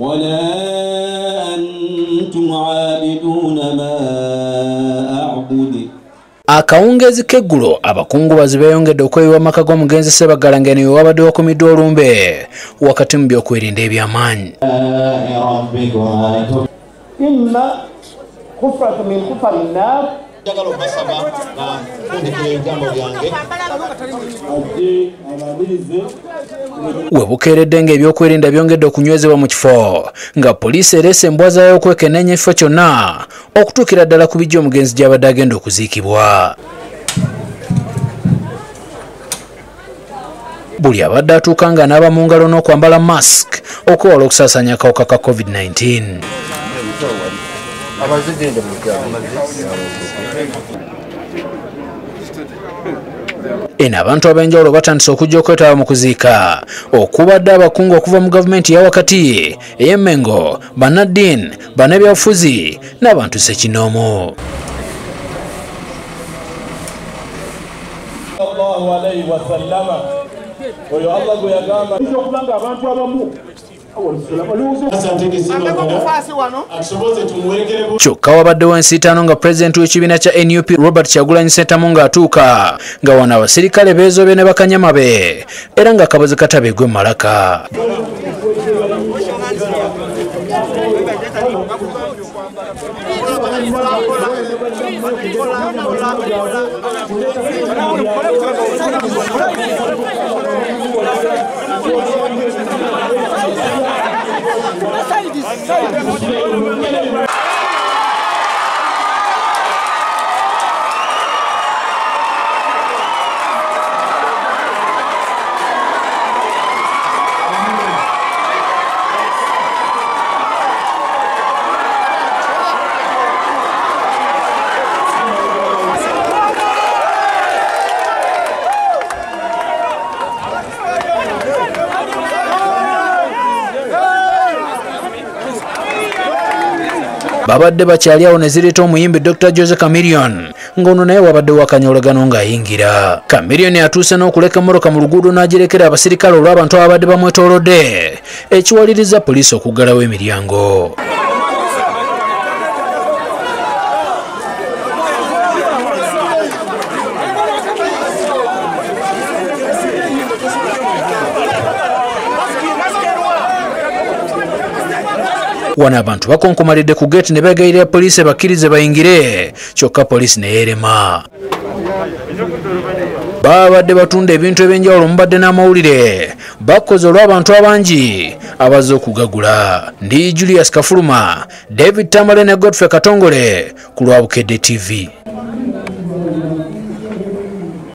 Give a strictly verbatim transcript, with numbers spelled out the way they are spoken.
ولا أنتم عابدون ما أعبد. Akawungezi k'eggulo abakungubazi beeyongedde okweyiwa amaka g'omugenzi Ssebagala ng'eno wabadde wakumiddwa olumbe wakati mu by'okwerinda eby'amaanyi. We bukeeredde ng'ebyokwerinda byongedde okunywezebwa mu kifo nga poliisi ereese embwa zaayo okwekenneenya ekifo kyonna okutuukira ddala ku bijja omugenzi gy'abadde agenda okuziikibwa. Buli abadde atuuka nga anaaba mu ngalo n'okwambala mask okwewala okusaasaanya akawuka ka covid nineteen. Eno abantu ab'enjawulo batandise okujja okwetaba mu kuziika okubadde abakungu okuva mu gavumenti eya wakati ey'Emmengo, bannaddiini, bannabyabufuzi n'abantu ssekinoomu. Kyokka wabaddewo ensiitaano nga pulezidenti w'ekibiina kya N U P Robert Kyagulanyi Ssentamu ng'atuuka nga wano abasirikale beezobye ne bakanyama be era nga kaboze katabeegwe mu malaka. Babadde bakyali awo ne zireeta omuyimbi Doctor Jose Chameleon ng'ono naye wabadde wakanyolagano ng'ayingira. Chameleon atuuse n'okuleka emmotoka mu luguudo n'agirekera abasirikale olw'abantu ababadde bamwetoolodde ekiwaliriza poliisi okuggalawo emiryango. Wano abantu bakonkomalidde ku gate ne begayirira poliisi bakkirize bayingire kyokka poliisi ne yeerema. Babadde batunda ebintu ebyenjawulo mubadde n'amawulire bakoze olw'abantu abangi abazze okugagula. Ndi Julius Kafuluma, David Tamale ne Godfrey Katongole ku lwa Bukedde T V.